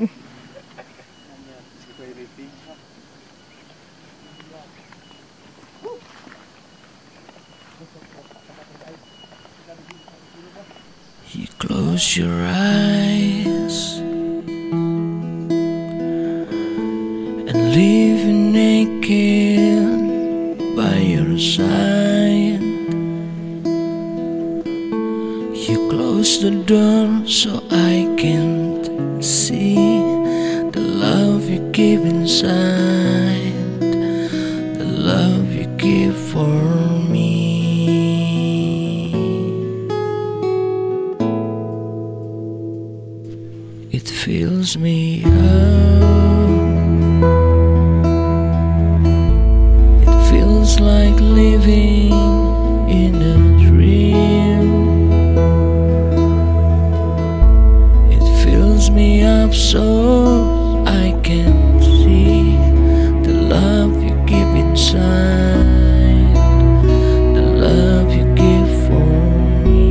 You close your eyes and leave me naked by your side. You close the door so I can't see the love you keep inside, the love you give for me. It fills me up. It feels like living in a dream. It fills me up so I can see the love you give inside, the love you give for me.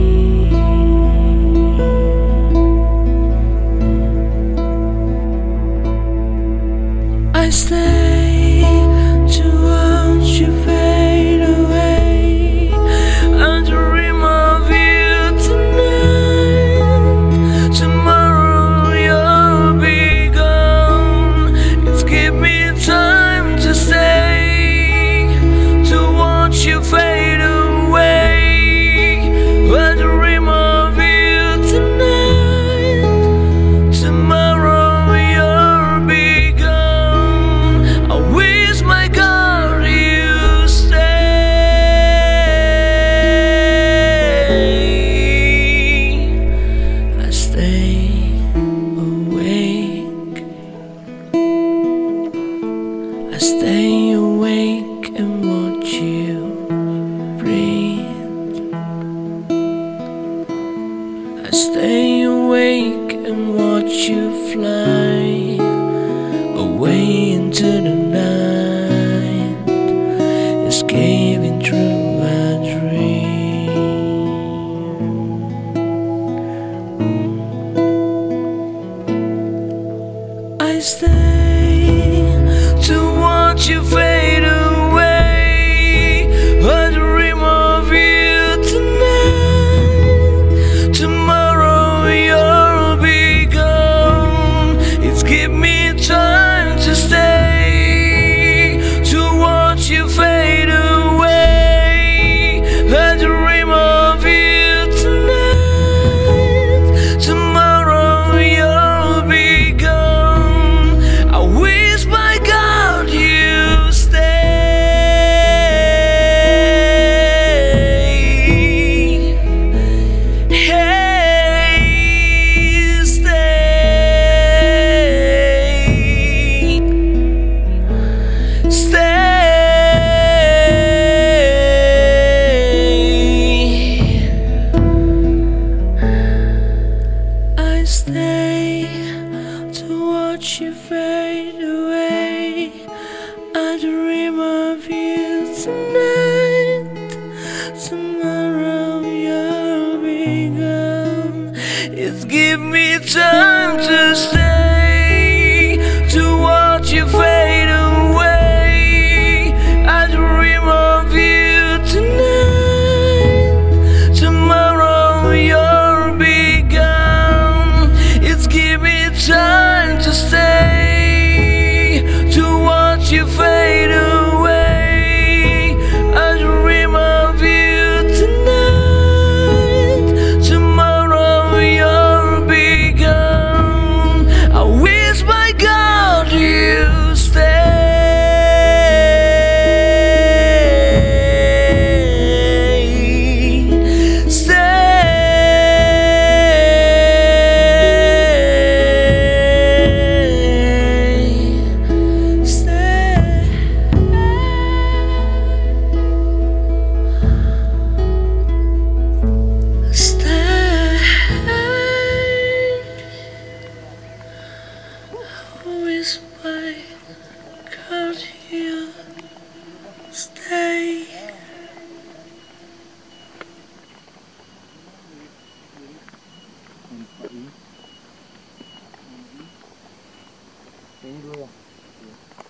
I stay to watch you fade away. I dream of you tonight. Tomorrow you'll be gone. It's give me time to stay, to watch you fade away. I dream of you tonight. Tomorrow you'll be gone. I wish my God you stay. I stay awake. I stay awake and watch you breathe. I stay awake and watch you fly away into the night, escaping through a dream. I stay to watch you fade away. I dream of you tonight. Tomorrow you'll be gone. It's give me time to stay, to watch you fade away. I dream of you tonight. Tomorrow you'll be gone. I wish by God you stay. Hey, stay. I stay to watch you fade away. I dream of you tonight. Tomorrow you'll be gone. It's give me time to stay, to watch you fade away. I dream of you tonight. Tomorrow you'll be gone. It's give me time to stay, to watch you fade away. I dream of you tonight. Tomorrow you'll be gone. I wish by God you stay. Wish by God you stay. Ini dulu ya.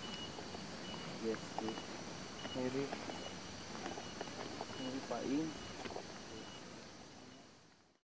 Yes, yes. Mirip Paing.